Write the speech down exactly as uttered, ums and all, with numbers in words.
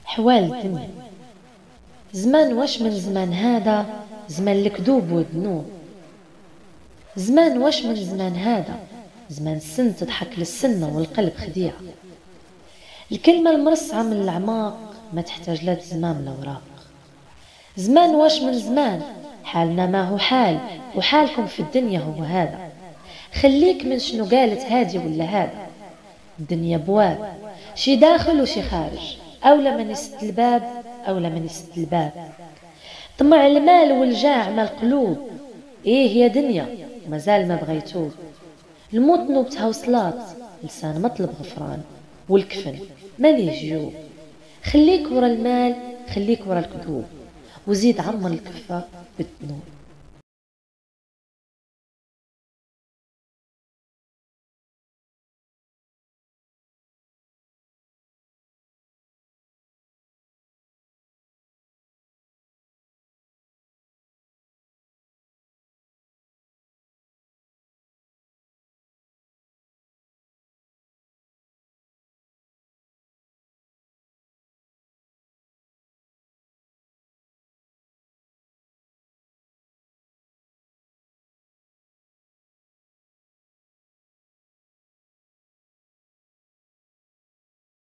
حوال الدنيا. زمان واش من زمان هذا، زمان الكذوب والذنوب. زمان واش من زمان هذا، زمان السن تضحك للسنة والقلب خديعة. الكلمة المرصعة من الأعماق ما تحتاج لا تزمام لا وراق. زمان واش من زمان، حالنا ما هو حال وحالكم في الدنيا هو هذا. خليك من شنو قالت هادي ولا هذا. الدنيا بواب، شي داخل وشي خارج، أولى من يسد الباب أولى من يسد الباب. طمع المال والجاع ما القلوب، إيه يا دنيا مازال ما بغيتوب. الموت نوبتها وصلات، لسان مطلب غفران، والكفن ماليه جيوب. خليك ورا المال، خليك ورا الكذوب، وزيد عمر الكفة بالذنوب.